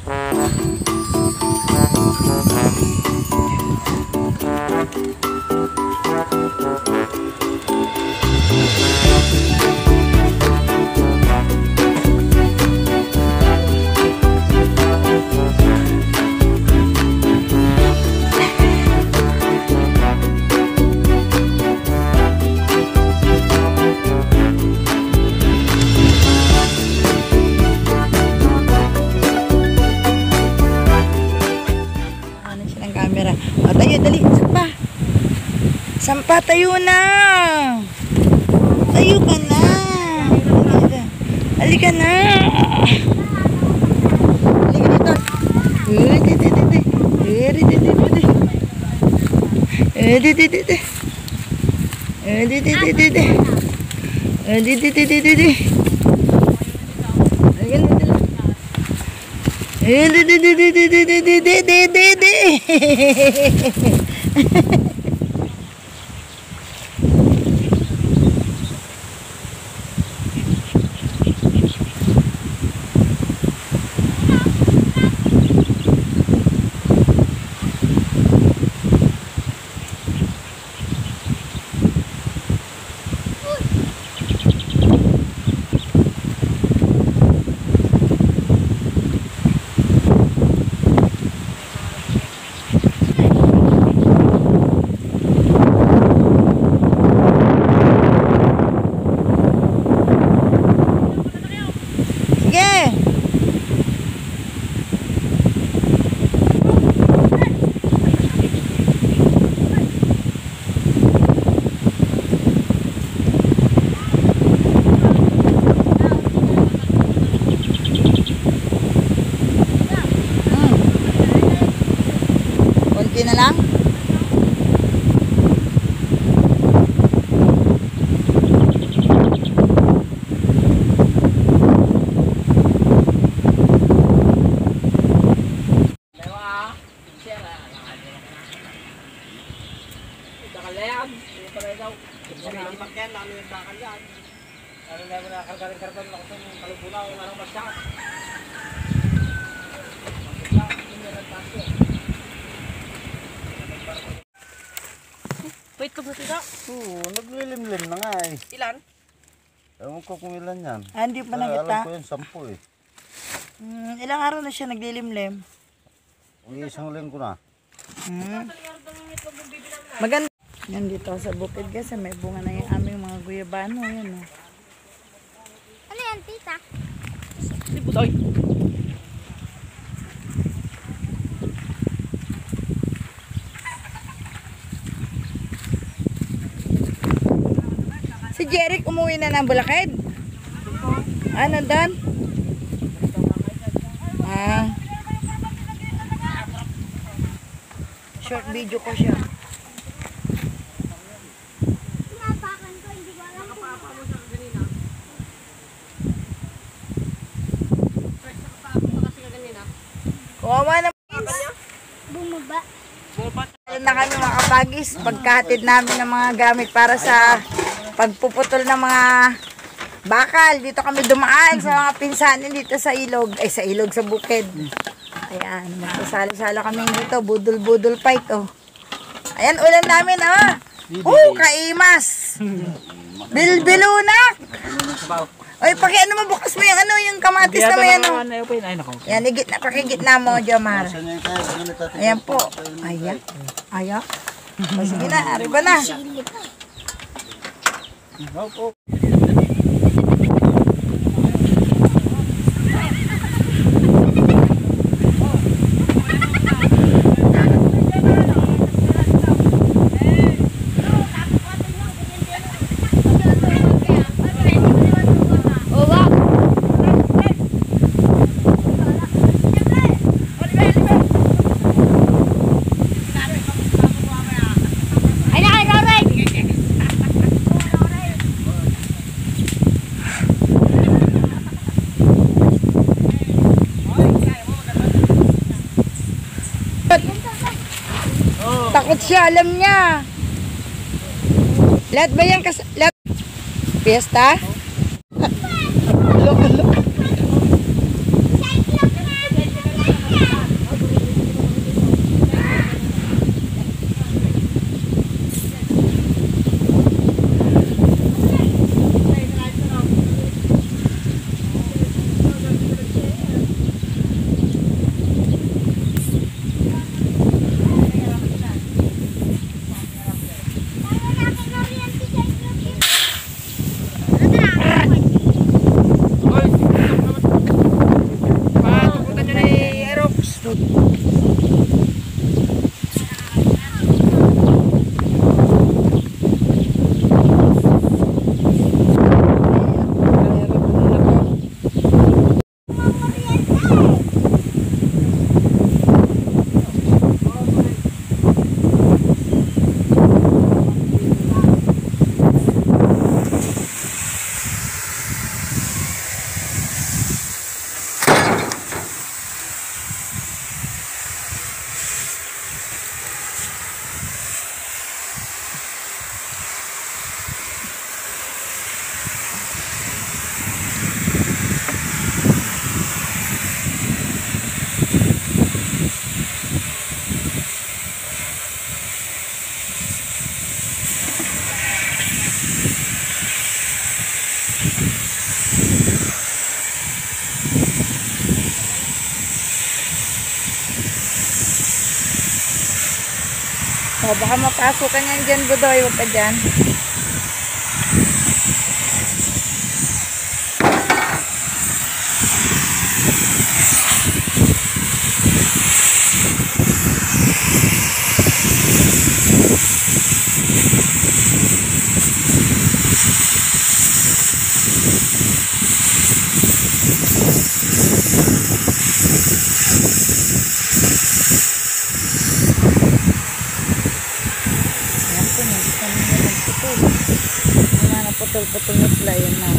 Sampa, tayo na. Tayo ka na. Halika na. Konti na lang. Wait, kung sila? Oo, naglilimlim na nga eh. Ilan? Ewan ko kung ilan yan. Hindi pa Alam nakita. ko yan, 10 eh. Ilang araw na siya naglilimlim. Isang linggo na. Maganda. Yan dito sa bukid kasi may bunga na yung aming mga guyabano. Yan o. Ano yan, tita? Si Budoy. Si Jeric umuwi na ng Bulacan. Ano doon? Short video ko siya. Pinapakan ko, hindi ko alam kung Kawawa na bumaba. na kami mga kapagis. Pagkahatid namin ng mga gamit para sa pagpuputol ng mga bakal. Dito kami dumaan sa mga pinsanin dito sa ilog. Ay, sa ilog, sa bukid. Ayan, magkasala-sala kami dito. Budol-budol fight, oh. Ayan, ulan namin, oh. Kaimas. Bilbilunak. Oy, ano mo, bukas mo yung yung kamatis na may ano. Yan, pakigitna mo, Jomar. Ayan po. Ayan. Ayan. O, sige na, arriba na. Takot siya, alam niya. Lahat ba yan lahat? Fiesta? itlog. O, baka mapasok ka niyan dyan, Budoy. Huwag ka dyan. Putol-putol na sila yun na.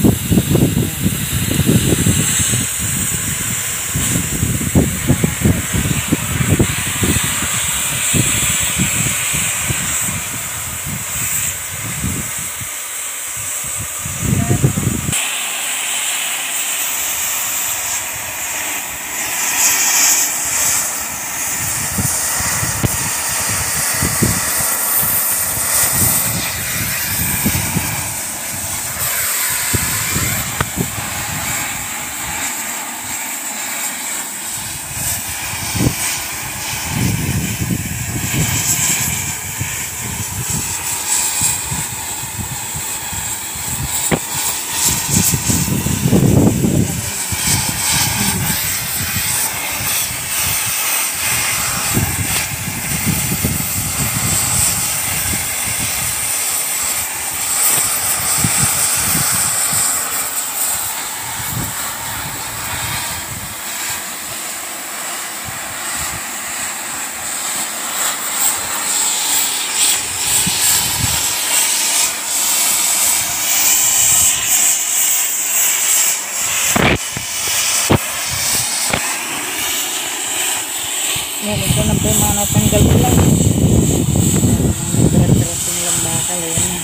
Yan, ito na po yung mga natanggal ko lang. Mga nagtira-tira nilang bakal. Ayan.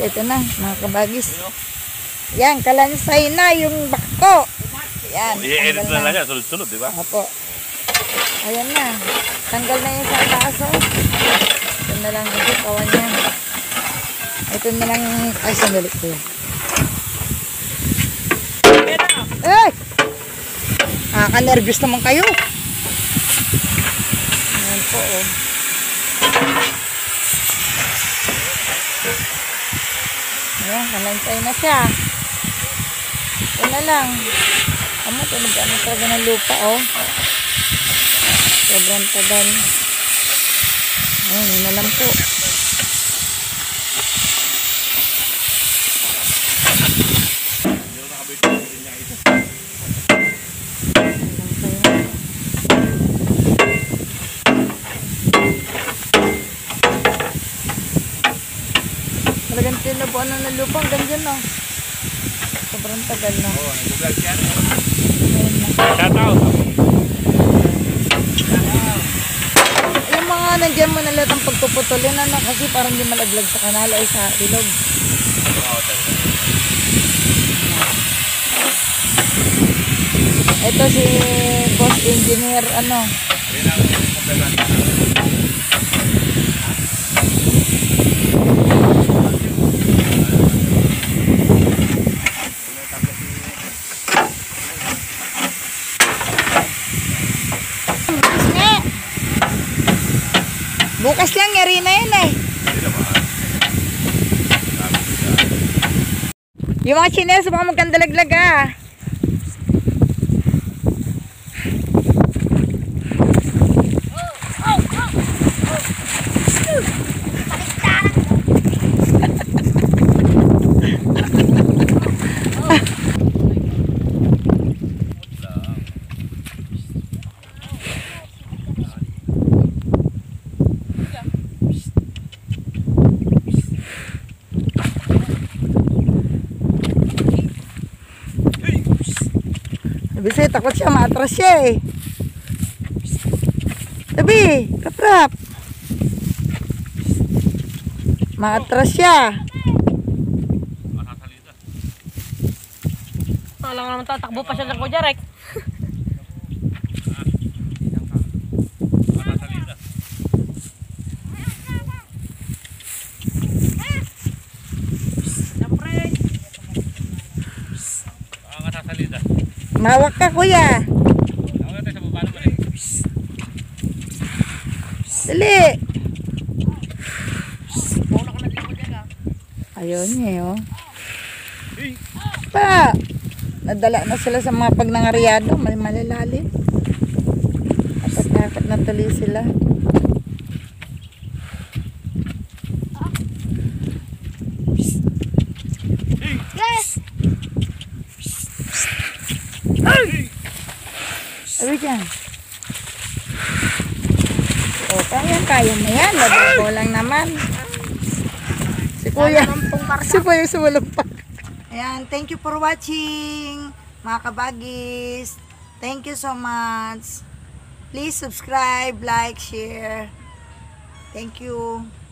ito na, mga kabagis. Yan, kalansay na yung bako. Yan, I-edit tanggal na lang yan, sunod-sunod, di ba? Opo. Ayan na. Tanggal na yung sa taas, oh. Ito na lang yung kawan niya. Ito na lang, ay, sandali ko yan. Eh! Nakaka-nervous naman kayo. Ayan po, oh. Ayan, kalantay na siya. Ito na lang. Amo, tunog-ano talaga ng lupa, oh. Sobrang tagal. Ayan, yun na lang po. Talagang tinubuan na ng lupa. Hanggang dyan, oh. Sobrang tagal na. Oo, nag-vlog siya. Ayan na. Shout out. Yung mga nandiyan mo na lahat ang pagpuputulin, ano, kasi parang di malaglag sa kanal ay sa ilog. Ito si boss engineer, ano. Yan ang kompleto. Bukas lang, yari na yun eh. Yung mga chinelas, baka magkandalaglag ah. Bisa takut siya, maatras siya eh. Tabi, rap-rap. Maatras siya. Alam naman tatakbo pa siya ng kudyarek. Mawak ka, kuya. Dali. Ayun niya, oh. Pa. Nadala na sila sa mga pagnangaryado. May malalalim. Takot na tuloy sila. Sabi dyan. O, kaya na yan. Labo lang naman. Si kuya. Si kuya sumulumpak. Ayan, thank you for watching. Mga kabagis. Thank you so much. Please subscribe, like, share. Thank you.